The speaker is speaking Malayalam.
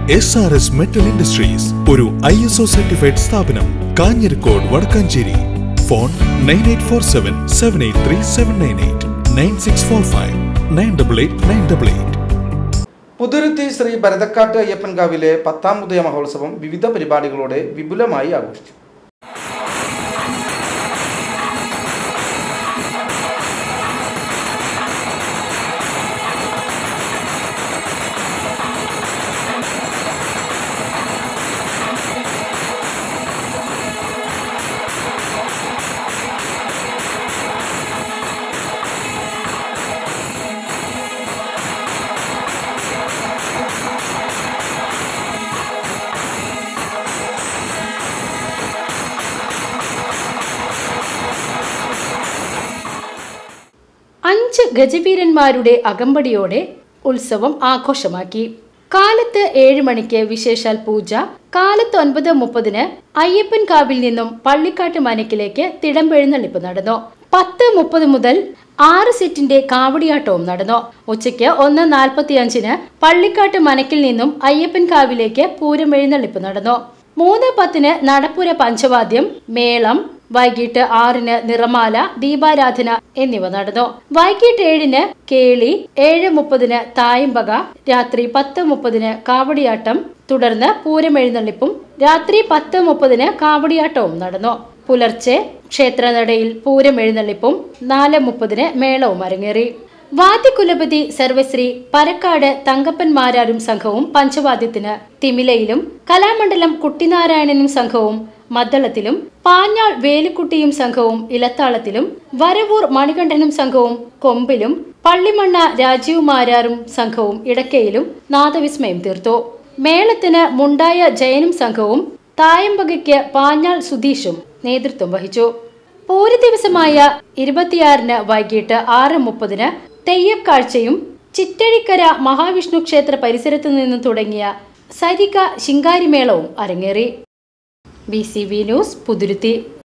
SRS Metal Industries, ഒരു ISO സർട്ടിഫൈഡ് സ്ഥാപനം, കാഞ്ഞിരക്കോട് വടക്കാഞ്ചേരി. ഫോൺ 9847 783 798 9645 988 988. പുതുരുത്തി ശ്രീ ഭരതക്കാട്ട് അയ്യപ്പൻകാവിലെ 10ാം ഉദയ മഹോത്സവം വിവിധ പരിപാടികളോടെ വിപുലമായി ആഘോഷിച്ചു. അഞ്ച് ഗജവീരന്മാരുടെ അകമ്പടിയോടെ ഉത്സവം ആഘോഷമാക്കി. കാലത്ത് 7 മണിക്ക് വിശേഷാൽ പൂജ, കാലത്ത് 9:30 അയ്യപ്പൻകാവിൽ നിന്നും പള്ളിക്കാട്ട് മനക്കിലേക്ക് തിടമ്പെഴുന്നള്ളിപ്പ് നടന്നു. 10:30 മുതൽ 6 സെറ്റിന്റെ കാവടിയാട്ടവും നടന്നു. ഉച്ചയ്ക്ക് 1:45 പള്ളിക്കാട്ട് മനക്കിൽ നിന്നും അയ്യപ്പൻകാവിലേക്ക് പൂരമെഴുന്നള്ളിപ്പ് നടന്നു. 3:10 നടപ്പുര പഞ്ചവാദ്യം, മേളം, വൈകിട്ട് 6 നിറമാല, ദീപാരാധന എന്നിവ നടന്നു. വൈകിട്ട് 7 കേളി, 7:30 തായമ്പക, രാത്രി 10:30 കാവടിയാട്ടം, തുടർന്ന് പൂരമെഴുന്നള്ളിപ്പും രാത്രി 10:30 കാവടിയാട്ടവും നടന്നു. പുലർച്ചെ ക്ഷേത്രനടയിൽ പൂരമെഴുന്നള്ളിപ്പും 4:30 മേളവും അരങ്ങേറി. വാദ്യകുലപതി സർവശ്രീ പരക്കാട് തങ്കപ്പൻമാരാരും സംഘവും പഞ്ചവാദ്യത്തിന് തിമിലയിലും, കലാമണ്ഡലം കുട്ടിനാരായണനും സംഘവും മദ്ദളത്തിലും, പാഞ്ഞാൾ വേലുക്കുട്ടിയും സംഘവും ഇലത്താളത്തിലും, വരവൂർ മണികണ്ഠനും സംഘവും കൊമ്പിലും, പള്ളിമണ്ണ രാജീവ് മാരാരും സംഘവും ഇടക്കയിലും നാദവിസ്മയം തീർത്തു. മേളത്തിന് മുണ്ടായ ജയനും സംഘവും, തായമ്പകയ്ക്ക് പാഞ്ഞാൾ സുധീഷും നേതൃത്വം വഹിച്ചു. പൂര ദിവസമായ 26 വൈകിട്ട് 6:30 തെയ്യക്കാഴ്ചയും ചിറ്റഴിക്കര മഹാവിഷ്ണു ക്ഷേത്ര പരിസരത്തു നിന്നും തുടങ്ങിയ സരിക ശിങ്കാരിമേളവും അരങ്ങേറി. BCV news, Puthuruthy.